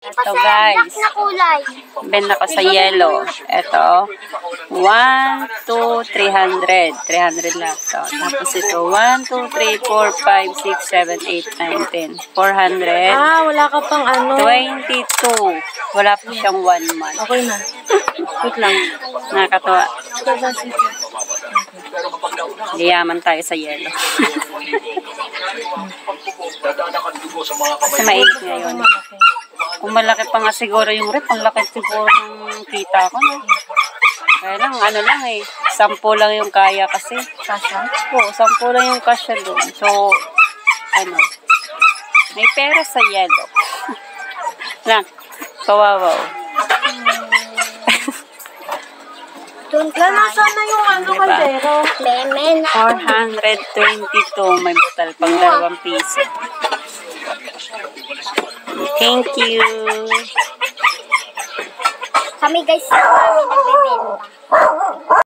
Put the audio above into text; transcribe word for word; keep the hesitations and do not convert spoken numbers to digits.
Ito guys, benta ko sa yellow. Ito, one, two, three hundred. three hundred lang ito. Tapos ito, one, two, three, four, five, six, seven, eight, nine, ten. four hundred. Ah, wala ka pang ano. twenty-two. Wala pa siyang one month. Okay na. Wait lang. Nakakatawa. Liyaman tayo sa yellow. Kasi mainit ngayon. Kung malaki pa nga siguro yung rep, ang laki siguro ng kita ko. No? Kaya lang, ano lang eh. Sampo lang yung kaya kasi. Kasha? Oo, sampo lang yung kasya doon. So, ano, may pera sa yellow. Lang, kawawaw. Lala, sana yung ano, Diba? kaldero. four hundred twenty-two. May butal pang dalawang piso. Thank you. Kami guys, kami nagbebenta.